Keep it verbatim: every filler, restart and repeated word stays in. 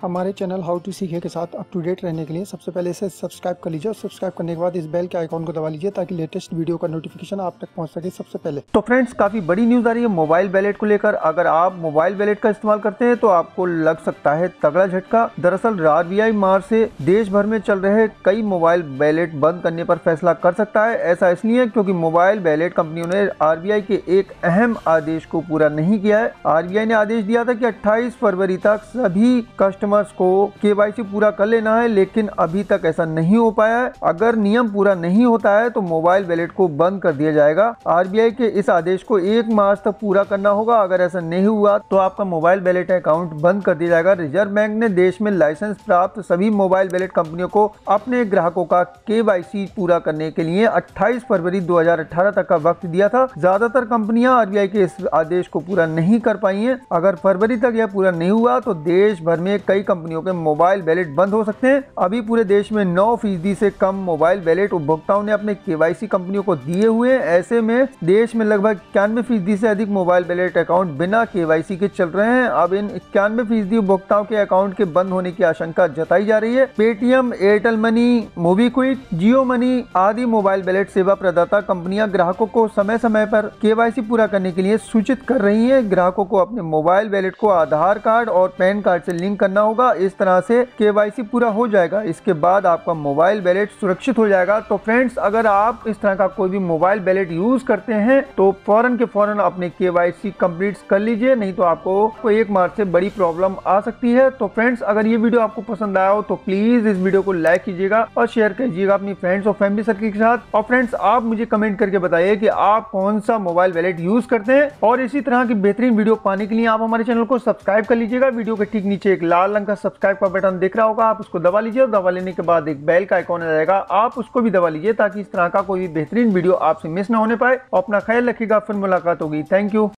हमारे channel how to सीखे के साथ अप टू डेट रहने के लिए सबसे पहले इसे सब्सक्राइब कर लीजिए और सब्सक्राइब करने के बाद इस बेल के आइकॉन को दबा लीजिए ताकि लेटेस्ट वीडियो का नोटिफिकेशन आप तक पहुंच सके सबसे पहले। तो फ्रेंड्स, काफ़ी बड़ी न्यूज़ आ रही है मोबाइल वैलेट को लेकर। अगर आप मोबाइल वैलेट का इस्तेमाल करते हैं तो आपको लग सकता है तगड़ा झटका। दरअसल आरबीआई मार्च से देश भर में चल रहे कई मोबाइल वैलेट बंद करने पर फैसला कर सकता है। ऐसा इसलिए क्योंकि मोबाइल वैलेट कंपनियों ने आरबीआई के एक अहम आदेश को पूरा नहीं किया है। आरबीआई ने आदेश दिया था कि अट्ठाईस फरवरी तक सभी कस्टमर्स को केवाईसी पूरा कर लेना है, लेकिन अभी तक ऐसा नहीं हो पाया है। अगर नियम पूरा नहीं होता है तो मोबाइल वैलेट को बंद कर दिया जाएगा। आरबीआई के इस आदेश को एक मार्च तक पूरा करना होगा। अगर ऐसा नहीं हुआ तो आपका मोबाइल वैलेट अकाउंट बंद कर दिया जाएगा। रिजर्व बैंक ने देश में लाइसेंस प्राप्त सभी मोबाइल वैलेट कंपनियों को अपने ग्राहकों का केवाईसी पूरा करने के लिए अट्ठाईस फरवरी दो हज़ार अठारह तक का वक्त दिया था। ज्यादातर कंपनियां आरबीआई के इस आदेश को पूरा नहीं कर पाई हैं। अगर फरवरी तक यह पूरा नहीं हुआ तो देश भर में कई कंपनियों के मोबाइल वैलेट बंद हो सकते हैं। अभी पूरे देश में नौ फीसदी से कम मोबाइल वैलेट उपभोक्ताओं ने अपने केवाईसी कंपनियों को दिए हुए हैं। ऐसे में देश में लगभग इक्यानवे फीसदी से अधिक मोबाइल वैलेट अकाउंट बिना केवाईसी के चल रहे हैं। अब इन इक्यानवे फीसदी उपभोक्ताओं के अकाउंट के बंद होने की आशंका जताई जा रही है। Paytm, Airtel money, MobiKwik, Jio money आदि मोबाइल वैलेट सेवा प्रदाता कंपनियां ग्राहकों को समय समय पर केवाईसी पूरा करने के लिए सूचित कर रही हैं। ग्राहकों को अपने मोबाइल वैलेट को आधार कार्ड और पैन कार्ड से लिंक करना होगा। इस तरह से केवाईसी पूरा हो जाएगा। इसके बाद आपका मोबाइल वैलेट सुरक्षित हो जाएगा। तो फ्रेंड्स, अगर आप इस तरह का कोई भी मोबाइल वैलेट यूज करते हैं तो फौरन के फौरन अपने केवाईसी कंप्लीट कर लीजिए, नहीं तो आपको कोई एक मार्च से बड़ी प्रॉब्लम आ सकती है। तो फ्रेंड्स, अगर ये वीडियो आपको पसंद आया हो तो प्लीज इस वीडियो को लाइक कीजिएगा और शेयर कीजिएगा अपनी फ्रेंड्स और फैमिली सर्कल के साथ। और फ्रेंड्स, आप मुझे कमेंट करके बताइए कि आप कौन सा मोबाइल वैलेट यूज करते हैं। और इसी तरह की बेहतरीन वीडियो पाने के लिए आप हमारे चैनल को सब्सक्राइब कर लीजिएगा। वीडियो के ठीक नीचे एक लाल रंग का सब्सक्राइब का बटन दिख रहा होगा, आप उसको दबा लीजिए और दबा लेने के बाद एक बेल का आइकॉन आ जाएगा, आप उसको भी दबा लीजिए ताकि इस तरह का कोई भी बेहतरीन वीडियो आपसे मिस ना होने पाए। और अपना ख्याल रखिएगा, फिर मुलाकात होगी। Thank you.